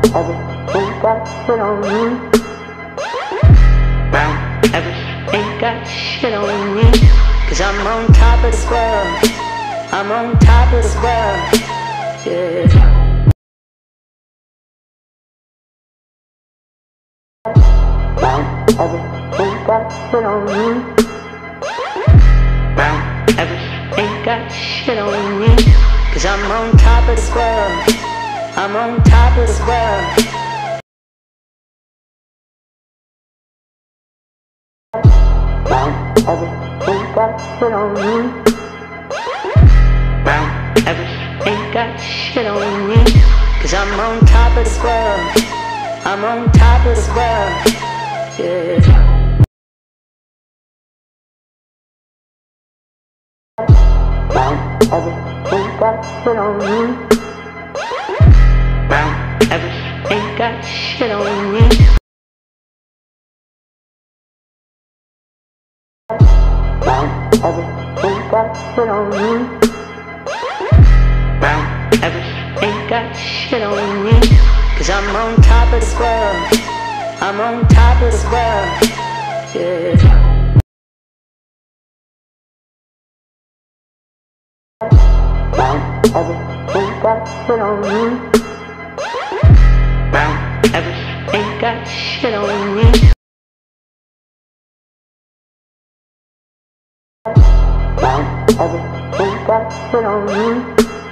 Everything got shit on me. Everything got shit on me. Cause I'm on top of this world. I'm on top of this world. Yeah. Everything got shit on me. Everything got shit on me. Cause I'm on top of this world. I'm on top of this world. Everything got shit on me. Everything got shit on me. Cause I'm on top of this world. I'm on top of this world. Yeah. Everything got shit on me. Everything got shit on me. Everything got shit on me. Everything got shit on me. Cause I'm on top of this world. I'm on top of this world. Yeah. Everything got shit on me. Everything got shit on me. Everything got shit on me.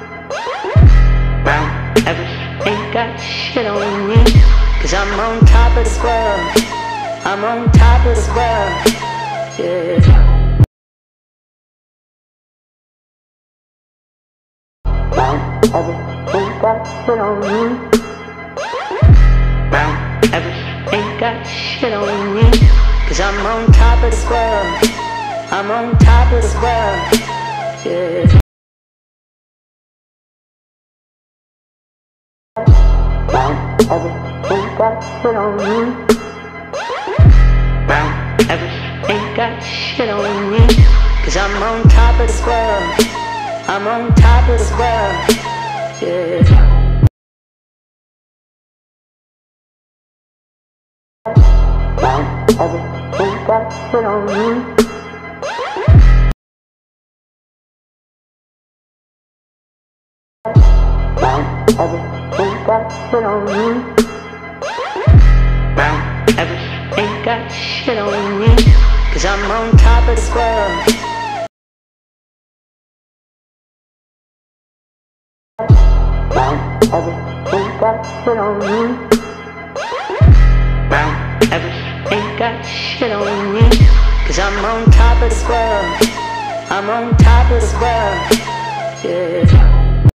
Everything got shit on me. Cause I'm on top of this world. I'm on top of this world. Yeah. Everything got shit on me. Everything got shit on me. Cause I'm on top of this world. I'm on top of this world. Yeah. Everything got shit on me. Everything got shit on me. Cause I'm on top of this world. I'm on top of this world. Yeah. Everything got shit on me. Everything got shit on me. Everything got shit on me. Cause I'm on top of this world. Everything got shit on me. Everything got shit on me. Cause I'm on top of this world. I'm on top of this world. Yeah.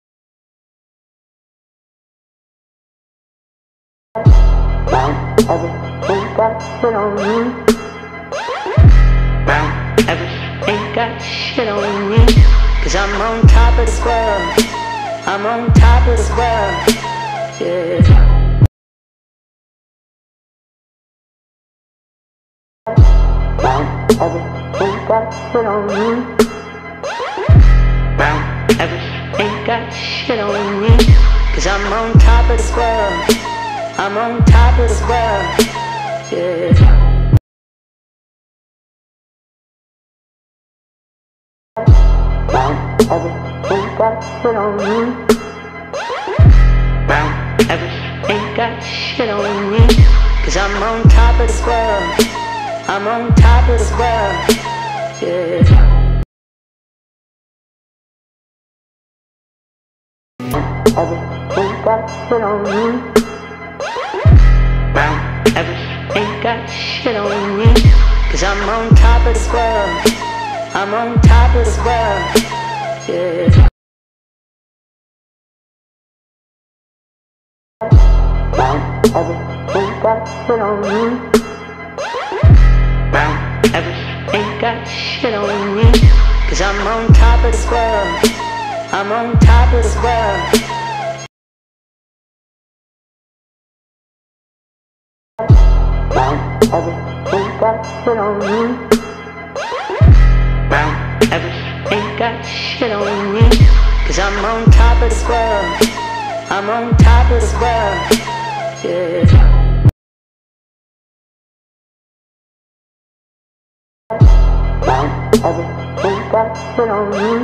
Everything got shit on me. Everything got shit on me. Cause I'm on top of this world. I'm on top of this world. Yeah. Everything got shit on me. Everything got shit on me. Cause I'm on top of this world. I'm on top of this world. Yeah. Everything got shit on me. Everything got shit on me. Cause I'm on top of this world. I'm on top of this world. Yeah. Everything got shit on me. Everything got shit on me. Cause I'm on top of this world. I'm on top of this world. Yeah. Everything got shit on me. Everything got shit on me. Cause I'm on top of this world. I'm on top of this world. Everything got shit on me. Everything got shit on me. Cause I'm on top of this world. I'm on top of this world. yeah. Everything got shit on me.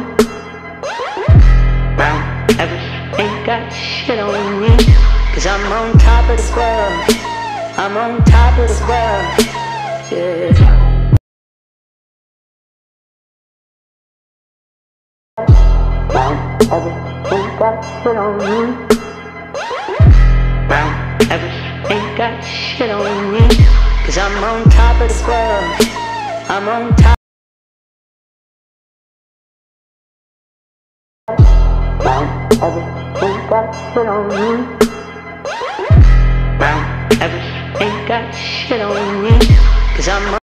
Everything got shit on me. Cause I'm on top of the world. I'm on top of the world, yeah. Everything got shit on me. Everything got shit on me. Cause I'm on top of the world. I'm on top. Everything got shit on me. Everything got shit on me. Cause I'm on.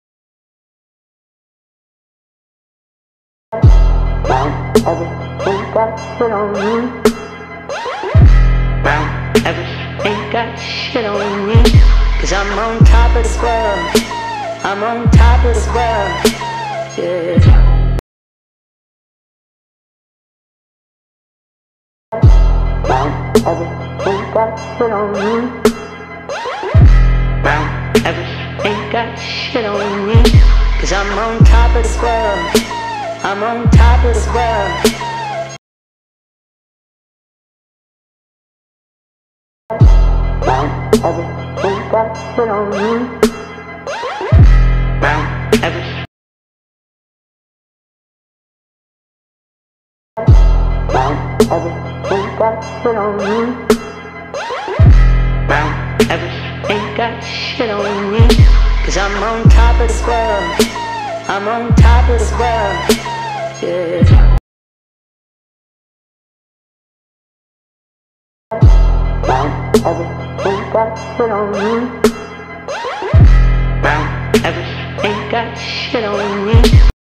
Everything got shit on me. Everything got shit on me. Cause I'm on top of the world. I'm on top of the world, yeah. Everything got shit on me. Everything got shit on me. Cause I'm on top of the world. I'm on top of the world. Everything got shit on me. Everything got shit on me. Everything got shit on me. Cause I'm on top of the world. I'm on top of the world, yeah. Everything got shit on me. Everything got shit on me.